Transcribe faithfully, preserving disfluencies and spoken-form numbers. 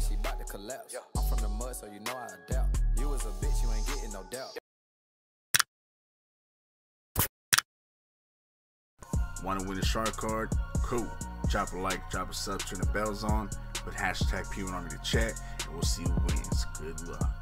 she bout to collapse. I'm from the mud, so you know I adapt. You was a bitch, you ain't getting no doubt. Want to win a shark card? Cool. Drop a like, drop a sub, turn the bells on, put hashtag P one on me to chat, and we'll see who wins. Good luck.